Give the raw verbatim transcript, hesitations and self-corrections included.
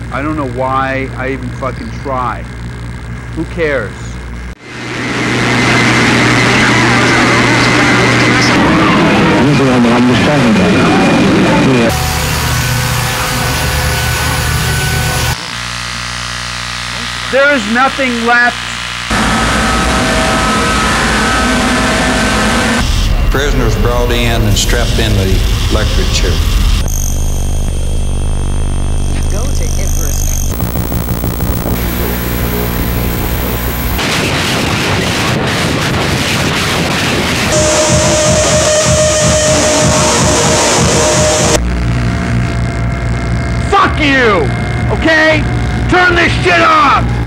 I don't know why I even fucking try. Who cares? There is nothing left. Prisoners brought in and strapped in the electric chair. Go to Everest. Fuck you! Okay? Turn this shit off!